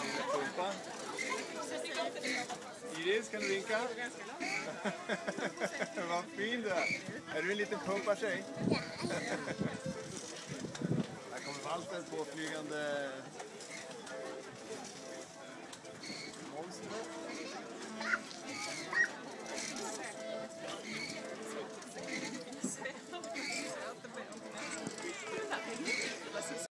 Pumpa. Iris, kan du vinka? Vad fin du är. Är du en liten pumpa-tjej? Ja. Här kommer Walter påflygande monster.